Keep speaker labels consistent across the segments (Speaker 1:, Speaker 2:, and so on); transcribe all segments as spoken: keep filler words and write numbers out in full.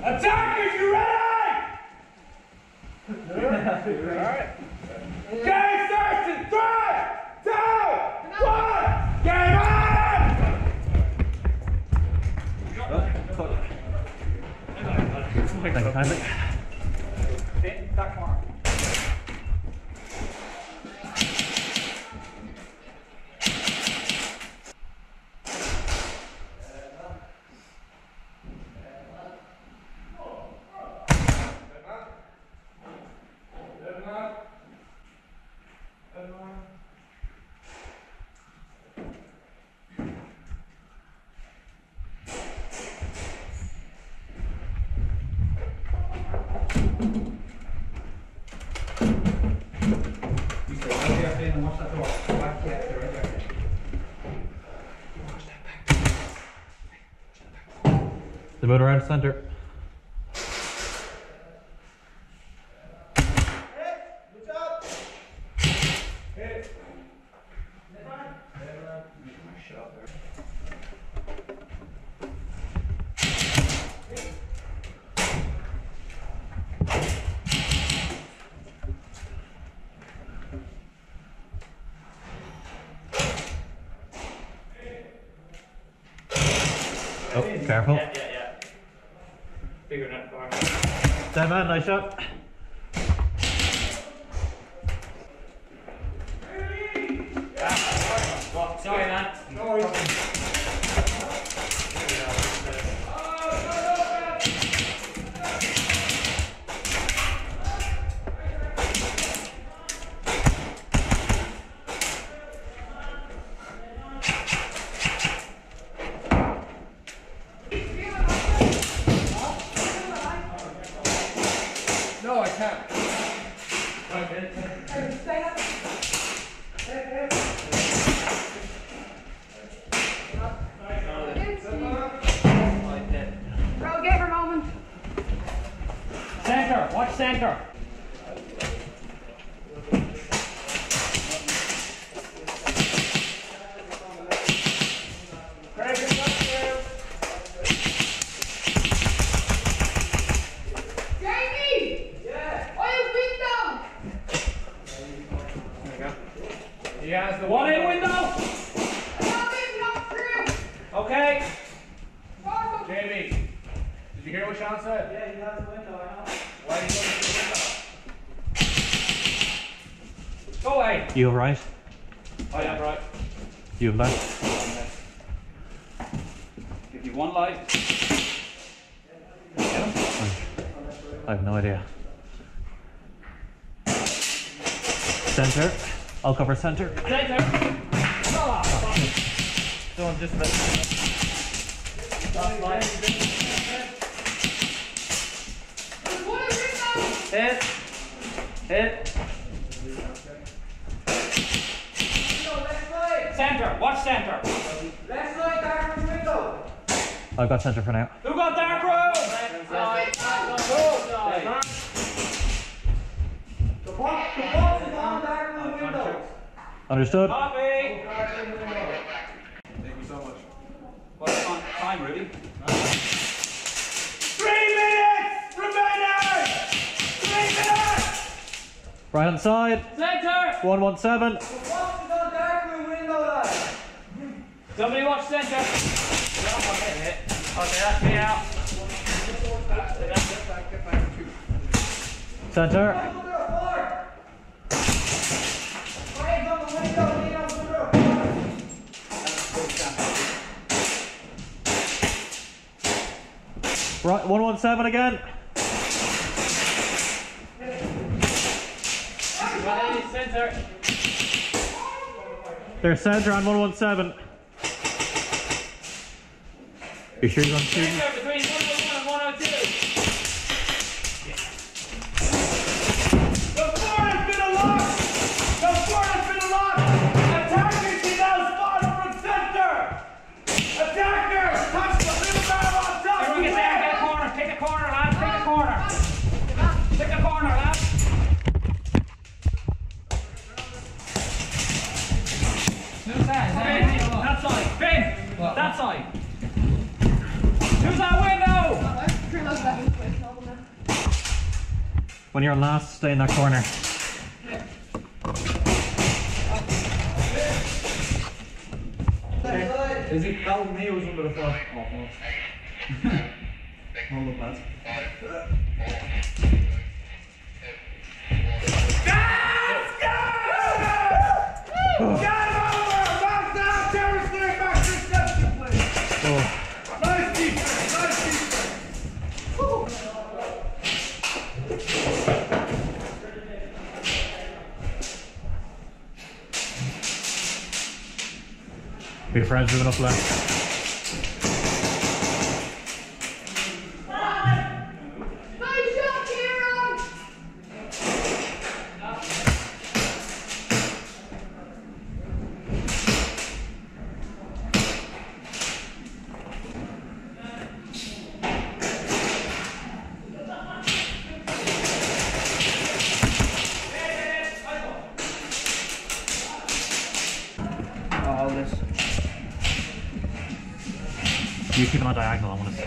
Speaker 1: Attackers, you ready? Alright. Game starts in three, two, one, game on!
Speaker 2: Thank you kindly.
Speaker 1: In that corner.
Speaker 2: The moon around center. Oh, careful.
Speaker 1: Yeah, yeah, yeah. Bigger than far.
Speaker 2: Dead man, nice shot.
Speaker 1: Oh, sorry, man. No worries. No, I can't.
Speaker 3: Bro, give her a moment.
Speaker 1: Center, watch center. He has the one in window. Okay. Jamie, did you hear what Sean said?
Speaker 4: Yeah, he has the window, I know.
Speaker 1: Why are you going to the window? Go away.
Speaker 2: You right?
Speaker 1: Oh yeah, right.
Speaker 2: You left.
Speaker 1: Give you one light.
Speaker 2: I have no idea. Center. I'll cover center.
Speaker 1: Center. Oh,
Speaker 2: Don't just let.
Speaker 1: last light. Hit. Hit. Center. Watch center.
Speaker 4: Left side, dark room window.
Speaker 2: I've got center for now.
Speaker 1: Who got dark room?
Speaker 4: The box, the box is on dark room window.
Speaker 2: Understood?
Speaker 1: Copy.
Speaker 4: Thank
Speaker 1: you so much. What's on time, Rudy? Three minutes remaining. Three minutes.
Speaker 2: Right hand side.
Speaker 1: Center.
Speaker 2: one one seven.
Speaker 4: The box is on dark room window, lad.
Speaker 1: Somebody watch center. Okay, that's me out.
Speaker 2: Center.
Speaker 4: Hands on the window, lean on the roof.
Speaker 2: Right, one one seven again.
Speaker 1: Center.
Speaker 2: There's center on one one seven. You sure you're going to shoot?
Speaker 1: Center between one oh one and one oh two. The fort has been unlocked! The fort has been unlocked! Attackers can now spawn from center! Attackers! Touch the little barrel on top! Everyone get there, get a corner, pick a corner, lads, pick a corner! Pick a corner, lads! Who's that? That side. Finn! That side. Who's that?
Speaker 2: When you're on last, stay in that corner.
Speaker 4: Is he out me or was under the floor? Oh, hold up, lads.
Speaker 2: Be your friends moving up left.
Speaker 3: Nice shot, Kieran!
Speaker 4: Oh, this.
Speaker 2: You keep it on diagonal, I want to see.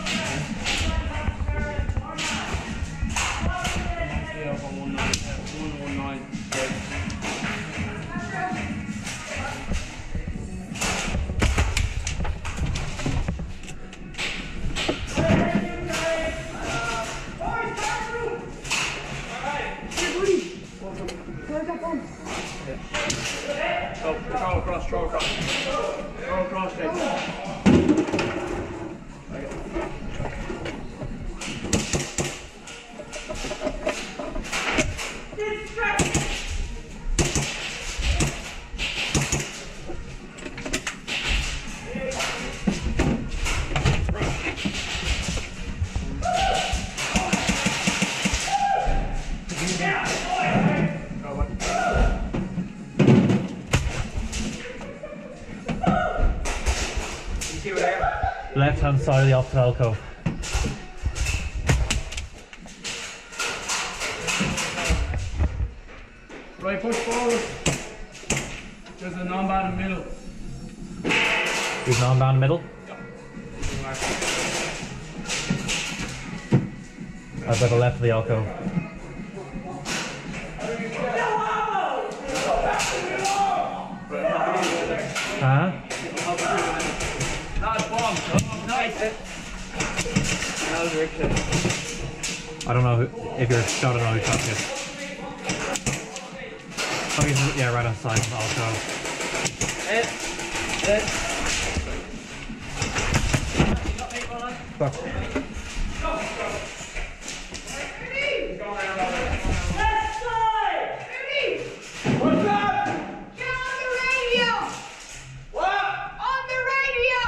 Speaker 4: Yeah, up on one nine, one one nine. Go, throw across, throw across. Throw across, Jake.
Speaker 2: Left hand side of the opposite alcove.
Speaker 4: Right, push forward. There's a non-bad in the middle.
Speaker 2: He's non-bound middle. That's by the left of the alcove. Uh-huh.
Speaker 4: Nice bomb. Oh, nice. That was Richard.
Speaker 2: I don't know who, if you're shot or not who shot you. Oh, he's, yeah, right on side of the alcove.
Speaker 4: Hit. Hit.
Speaker 2: Fuck.
Speaker 3: What's up? Get on the radio! What? On the radio!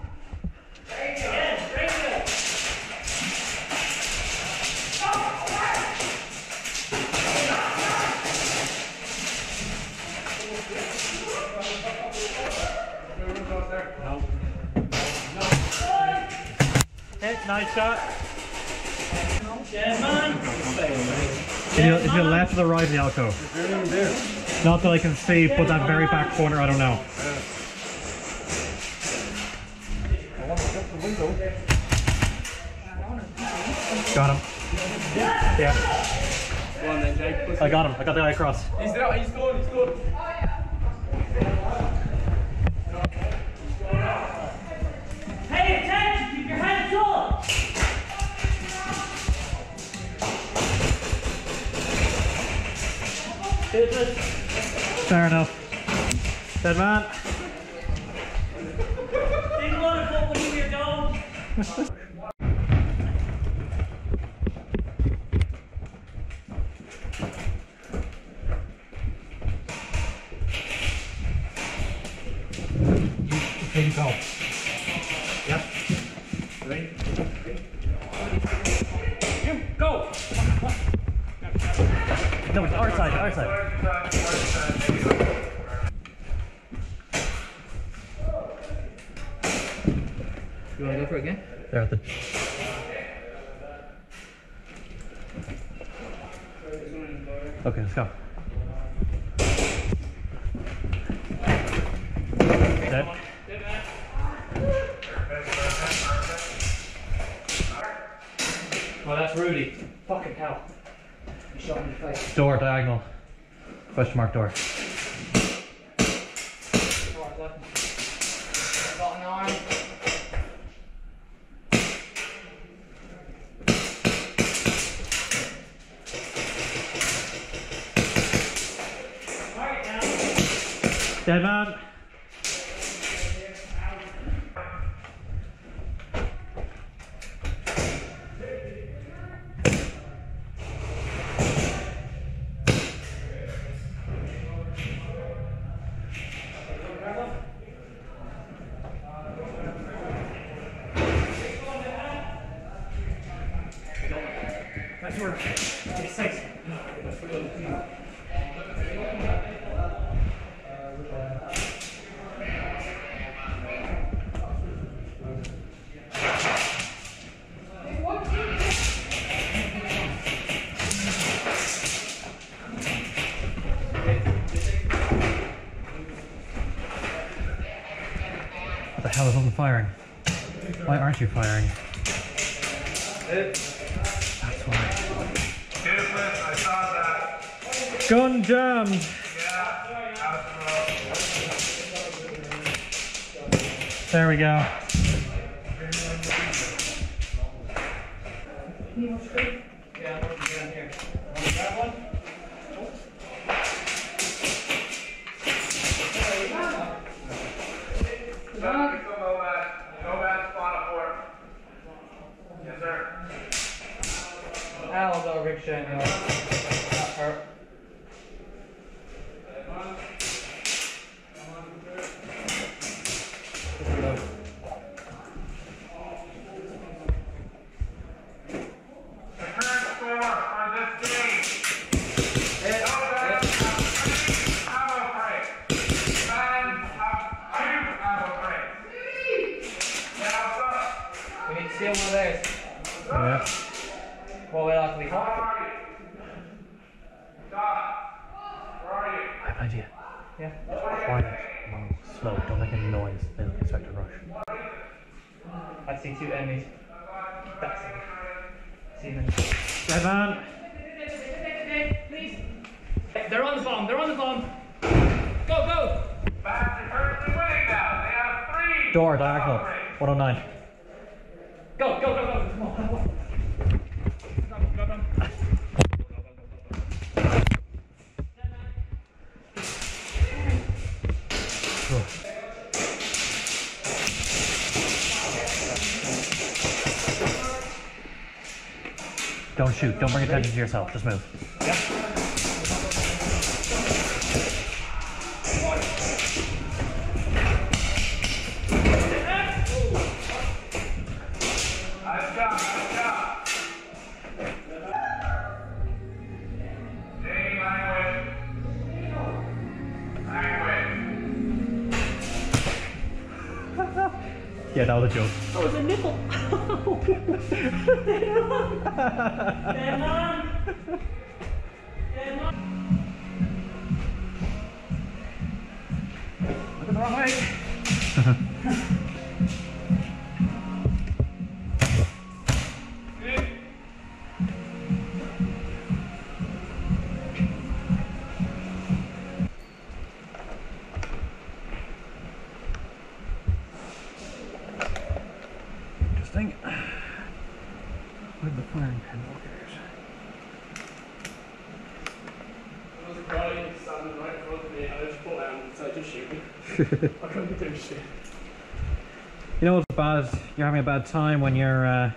Speaker 2: Hit, nice shot. If you, if you left or the right of the alcove. Not that I can see, but that very back corner, I don't know. Got him. Yeah.
Speaker 4: Go on then, Jake. Push
Speaker 2: I got him. I got the guy across.
Speaker 4: He's there. He's good. He's good.
Speaker 1: Pay attention, keep your heads up.
Speaker 2: Fair enough. Dead man.
Speaker 1: Big wonderful when you hear dogs.
Speaker 2: Big call. Yep.
Speaker 4: Ready?
Speaker 1: Go.
Speaker 2: No, it's our side, our side.
Speaker 4: You want to go for it again?
Speaker 2: There at the. Okay, let's go. Dead.
Speaker 1: Well, that's Rudy. Fucking hell.
Speaker 5: You shot in the face.
Speaker 2: Door, diagonal. Question mark door.
Speaker 5: Alright, left. Got an arm.
Speaker 2: Dead man.
Speaker 4: Nice work. Yes, nice.
Speaker 2: What the hell is on firing? Why aren't you firing? That's why.
Speaker 1: I saw that.
Speaker 2: Gun jammed!
Speaker 1: Yeah,
Speaker 2: There we go.
Speaker 5: Yeah, I'm working down here. Want to grab one?
Speaker 1: Back to Nomad. Nomad spawn a port. Yes, sir.
Speaker 5: I'll go ricochet anyway. That hurt.
Speaker 1: The current score on this game. Nomad have three ammo crates. Fans have two ammo crates. Now, sir.
Speaker 5: We need to steal one of theirs.
Speaker 2: Yeah.
Speaker 5: Well, we're likely
Speaker 1: Where
Speaker 5: hot.
Speaker 1: are you? Doc, where are you?
Speaker 2: I have an idea.
Speaker 5: Yeah.
Speaker 2: Quiet. Low. Slow. Don't make any noise. They'll expect to rush.
Speaker 5: I see two enemies. That's it. See them.
Speaker 2: Dead man!
Speaker 5: They're on the bomb. They're on the bomb. Go, go.
Speaker 1: Fans are currently winning now. They have three.
Speaker 2: Door, diagonal. one oh nine.
Speaker 5: Go, go, go, go. Come on, come on. Go, go, go.
Speaker 2: Don't shoot. Don't bring attention to yourself. Just move.
Speaker 1: Nice job, nice job. Taking language. Language.
Speaker 2: Yeah, that was a joke.
Speaker 5: Oh, it's a nipple. Dead man. Dead man. Looking the wrong way.
Speaker 2: Interesting. Where'd the firing pin located?
Speaker 4: There was a guy standing right in front of me and I just put down and said, just shoot me. I couldn't do shit.
Speaker 2: You know what's bad? You're having a bad time when you're uh,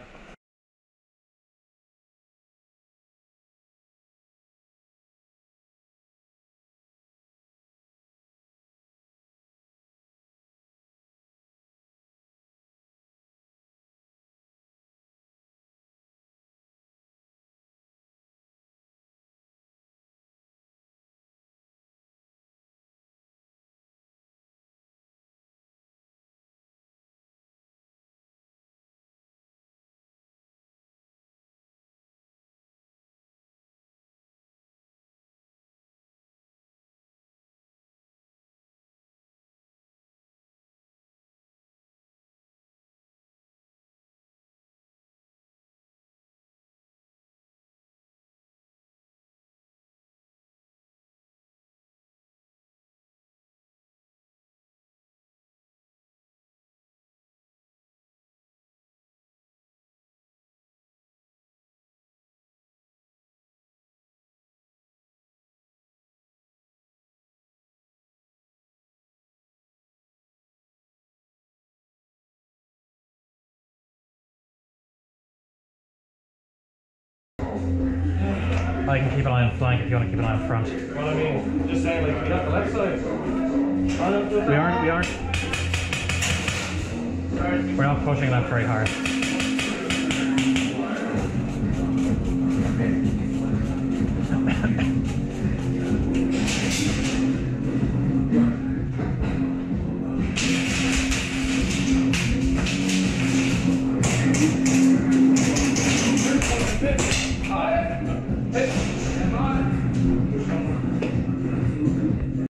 Speaker 2: I can keep an eye on flank if you want to keep an eye on front.
Speaker 6: Well, I mean, just saying, like, we got the left side.
Speaker 2: We aren't, we aren't. We're not pushing that very hard.